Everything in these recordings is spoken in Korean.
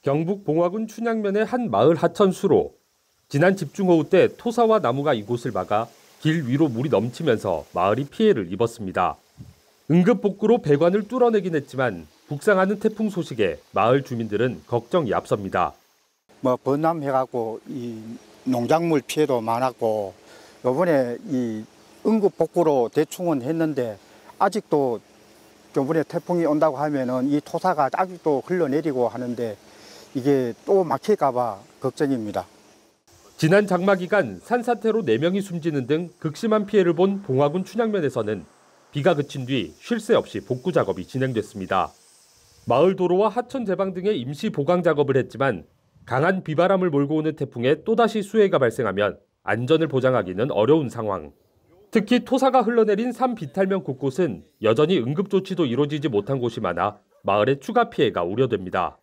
경북 봉화군 춘향면의 한 마을 하천 수로 지난 집중호우 때 토사와 나무가 이곳을 막아 길 위로 물이 넘치면서 마을이 피해를 입었습니다. 응급복구로 배관을 뚫어내긴 했지만 북상하는 태풍 소식에 마을 주민들은 걱정이 앞섭니다. 번남해갖고 이 농작물 피해도 많았고 이번에 이 응급복구로 대충은 했는데 아직도 이번에 태풍이 온다고 하면은 이 토사가 아직도 흘러내리고 하는데 이게 또 막힐까봐 걱정입니다. 지난 장마 기간 산사태로 4명이 숨지는 등 극심한 피해를 본 봉화군 춘향면에서는 비가 그친 뒤 쉴 새 없이 복구 작업이 진행됐습니다. 마을 도로와 하천 제방 등의 임시 보강 작업을 했지만 강한 비바람을 몰고 오는 태풍에 또다시 수해가 발생하면 안전을 보장하기는 어려운 상황. 특히 토사가 흘러내린 산 비탈면 곳곳은 여전히 응급조치도 이루어지지 못한 곳이 많아 마을의 추가 피해가 우려됩니다.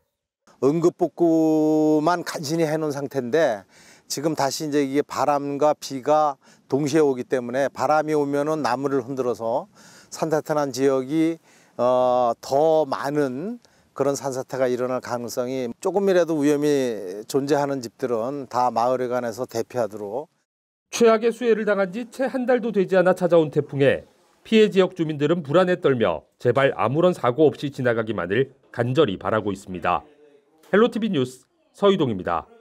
응급복구만 간신히 해놓은 상태인데 지금 다시 이제 이게 바람과 비가 동시에 오기 때문에 바람이 오면은 나무를 흔들어서 산사태 난 지역이 더 많은 그런 산사태가 일어날 가능성이 조금이라도 위험이 존재하는 집들은 다 마을에 관해서 대피하도록. 최악의 수해를 당한 지 채 한 달도 되지 않아 찾아온 태풍에 피해 지역 주민들은 불안에 떨며 제발 아무런 사고 없이 지나가기만을 간절히 바라고 있습니다. 헬로티비 뉴스 서희동입니다.